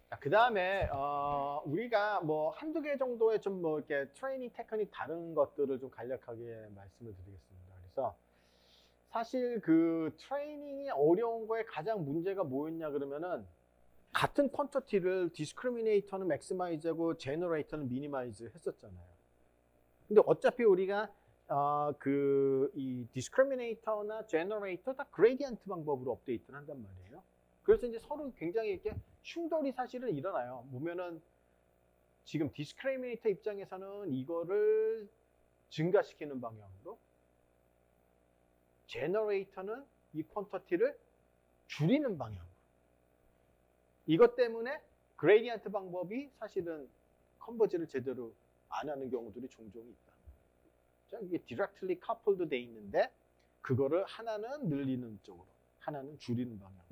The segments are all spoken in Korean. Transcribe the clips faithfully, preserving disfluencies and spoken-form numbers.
그 다음에 어, 우리가 뭐 한두 개 정도의 좀 뭐 이렇게 트레이닝 테크닉 다른 것들을 좀 간략하게 말씀을 드리겠습니다. 그래서 사실 그 트레이닝이 어려운 거에 가장 문제가 뭐였냐 그러면은 같은 퀀터티를 디스크리미네이터는 맥시마이즈하고 제너레이터는 미니마이즈 했었잖아요. 근데 어차피 우리가 어, 그이 디스크리미네이터나 제너레이터 다 그레디언트 방법으로 업데이트를 한단 말이에요. 그래서 이제 서로 굉장히 이렇게 충돌이 사실은 일어나요. 보면은 지금 디스크리미네이터 입장에서는 이거를 증가시키는 방향으로, 제너레이터는 이 퀀터티를 줄이는 방향으로. 이것 때문에 그레디언트 방법이 사실은 컨버지를 제대로 안 하는 경우들이 종종 있다. 이게 디렉틀리 커플도 돼 있는데 그거를 하나는 늘리는 쪽으로, 하나는 줄이는 방향으로.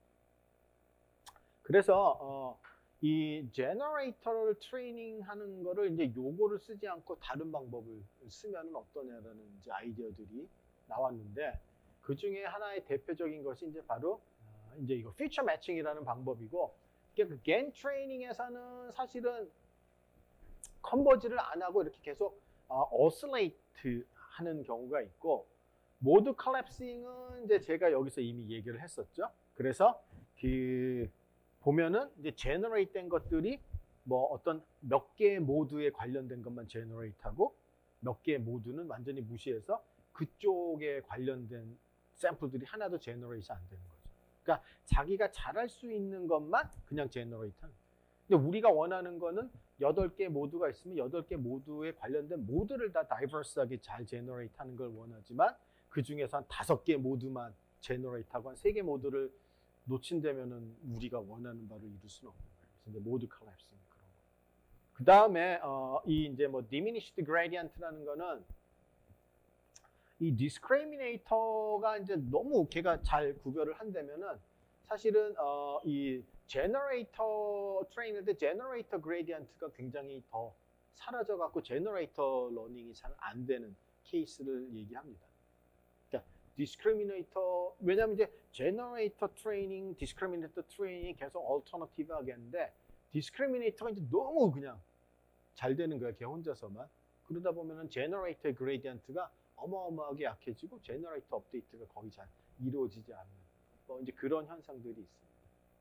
그래서 어, 이 제너레이터를 트레이닝하는 거를 이제 요거를 쓰지 않고 다른 방법을 쓰면은 어떠냐라는 이제 아이디어들이 나왔는데, 그 중에 하나의 대표적인 것이 이제 바로 어, 이제 이거 피처 매칭이라는 방법이고, 이게 그 겐 트레이닝에서는 사실은 컨버지를 안 하고 이렇게 계속 어, 오실레이트 하는 경우가 있고, 모드 컬랩싱은 이제 제가 여기서 이미 얘기를 했었죠. 그래서 그 보면은 이제 제너레이트 된 것들이 뭐 어떤 몇 개의 모드에 관련된 것만 제너레이트 하고 몇 개의 모드는 완전히 무시해서 그쪽에 관련된 샘플들이 하나도 제너레이트 안 되는 거죠. 그러니까 자기가 잘할 수 있는 것만 그냥 제너레이트 하는 거예요. 근데 우리가 원하는 거는 여덟 개 모드가 있으면 여덟 개 모드에 관련된 모드를 다 다이버스하게 잘 제너레이트 하는 걸 원하지만, 그 중에서 한 다섯 개 모드만 제너레이트 하고 한 세 개 모드를 놓친다면은 우리가 원하는 바를 이룰 수는 없는 거예요. 그래서 이제 모드 컬랩싱 그런 거. 그 다음에 어, 이 이제 뭐 diminished gradient라는 거는 이 discriminator가 이제 너무 걔가 잘 구별을 한다면은 사실은 어, 이 generator 트레이닝 때 generator gradient가 굉장히 더 사라져 갖고 generator 러닝이 잘 안 되는 케이스를 얘기합니다. 디스크리미네이터, 왜냐면 이제 제너레이터 트레이닝, 디스크리미네이터 트레이닝이 계속 얼터너티브 하겠는데, 디스크리미네이터가 이제 너무 그냥 잘 되는 거야, 걔 혼자서만. 그러다 보면은 제너레이터의 그레디언트가 어마어마하게 약해지고 제너레이터 업데이트가 거의 잘 이루어지지 않는 뭐 이제 그런 현상들이 있습니다.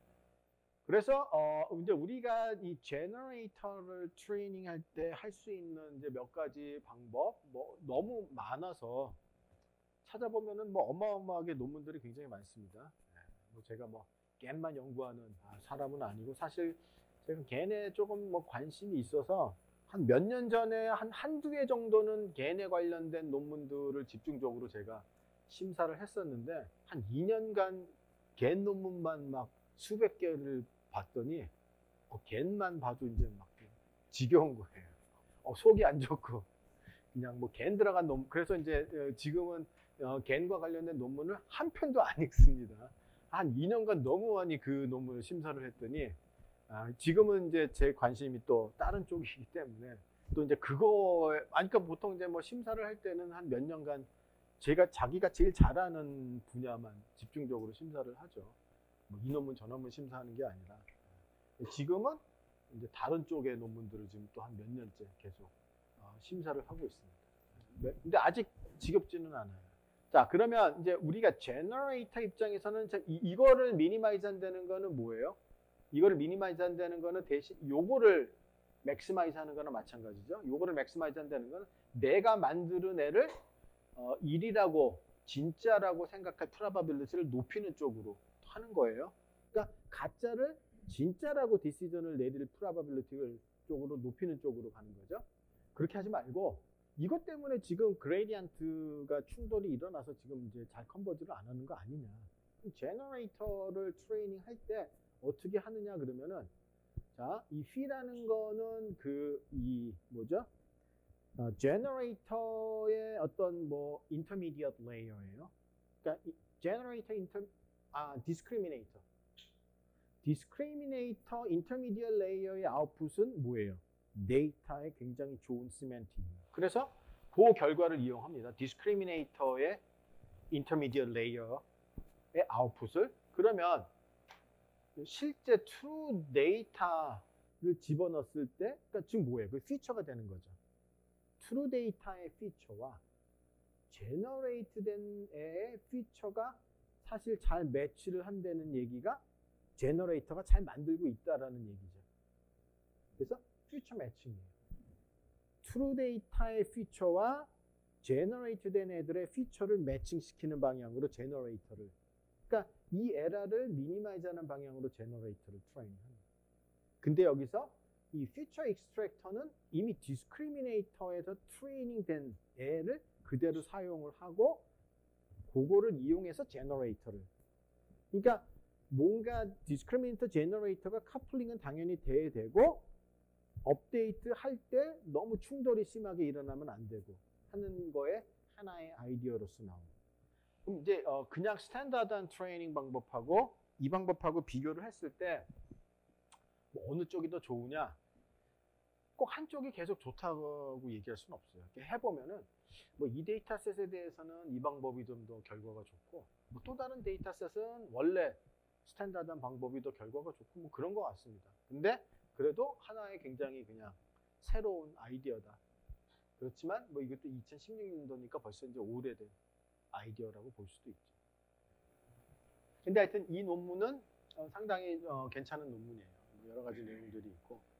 그래서 어 이제 우리가 이 제너레이터를 트레이닝할 때 할 수 있는 이제 몇 가지 방법, 뭐 너무 많아서 찾아보면은 뭐 어마어마하게 논문들이 굉장히 많습니다. 뭐 제가 뭐 겐만 연구하는 사람은 아니고, 사실 제가 겐에 조금 뭐 관심이 있어서 한 몇 년 전에 한 한두 개 정도는 겐에 관련된 논문들을 집중적으로 제가 심사를 했었는데, 한 이 년간 겐 논문만 막 수백 개를 봤더니 어, 겐만 봐도 이제 막 지겨운 거예요. 어, 속이 안 좋고 그냥 뭐 겐 들어간 논문. 그래서 이제 지금은 어, 겐과 관련된 논문을 한 편도 안 읽습니다. 한 이 년간 너무 많이 그 논문을 심사를 했더니 아, 지금은 이제 제 관심이 또 다른 쪽이기 때문에 또 이제 그거에, 아니 그러니까 보통 이제 뭐 심사를 할 때는 한 몇 년간 제가 자기가 제일 잘하는 분야만 집중적으로 심사를 하죠. 뭐 이 논문 저 논문 심사하는 게 아니라, 지금은 이제 다른 쪽의 논문들을 지금 또 한 몇 년째 계속 어, 심사를 하고 있습니다. 근데 아직 지겹지는 않아요. 자, 그러면 이제 우리가 제너레이터 입장에서는 이, 이거를 미니마이즈 한다는 거는 뭐예요? 이거를 미니마이즈 한다는 거는 대신 요거를 맥시마이즈 하는 거나 마찬가지죠. 요거를 맥시마이즈 한다는 거는 내가 만드는 애를 어, 일이라고 진짜라고 생각할 프로바빌리티를 높이는 쪽으로 하는 거예요. 그러니까 가짜를 진짜라고 디시전을 내릴 프로바빌리티를 쪽으로 높이는 쪽으로 가는 거죠. 그렇게 하지 말고 이것 때문에 지금 그레디언트가 충돌이 일어나서 지금 이제 잘 컨버지를 안 하는 거 아니냐. 제너레이터를 트레이닝 할 때 어떻게 하느냐 그러면은, 자, 이 phi라는 거는 그 이 뭐죠? 어, 제너레이터의 어떤 뭐 인터미디엇 레이어예요. 그러니까 제너레이터 인터 아 디스크리미네이터. 디스크리미네이터 인터미디엇 레이어의 아웃풋은 뭐예요? 데이터에 굉장히 좋은 시멘팅이에요. 그래서 그 결과를 이용합니다. 디스크리미네이터의 인터미디엇 레이어의 아웃풋을. 그러면 실제 true 데이터를 집어넣었을 때, 그러니까 지금 뭐예요? 그 피처가 되는 거죠. true 데이터의 피처와 generate 된 애의 피처가 사실 잘 매치를 한다는 얘기가 제너레이터가 잘 만들고 있다라는 얘기죠. 그래서 피처 매칭이에요. true 데이터의 피처와 generate 된 애들의 피처를 매칭시키는 방향으로 제너레이터를, 그러니까 이 에러를 미니마이즈하는 방향으로 제너레이터를 트레이닝합니다. 근데 여기서 이 피처 익스트랙터는 이미 디스크리미네이터에서 트레이닝된 애를 그대로 사용을 하고 그거를 이용해서 제너레이터를, 그러니까 뭔가 디스크리미네이터 제너레이터가 커플링은 당연히 돼야 되고 업데이트 할 때 너무 충돌이 심하게 일어나면 안 되고 하는 거에 하나의 아이디어로서 나옵니다. 그럼 이제 어 그냥 스탠다드한 트레이닝 방법하고 이 방법하고 비교를 했을 때 뭐 어느 쪽이 더 좋으냐? 꼭 한쪽이 계속 좋다고 얘기할 수는 없어요. 이렇게 해보면은 뭐 이 데이터셋에 대해서는 이 방법이 좀 더 결과가 좋고 뭐 또 다른 데이터셋은 원래 스탠다드한 방법이 더 결과가 좋고 뭐 그런 것 같습니다. 근데 그래도 하나의 굉장히 그냥 새로운 아이디어다. 그렇지만 뭐 이것도 이천십육 년도니까 벌써 이제 오래된 아이디어라고 볼 수도 있죠. 근데 하여튼 이 논문은 상당히 괜찮은 논문이에요. 여러 가지 내용들이 있고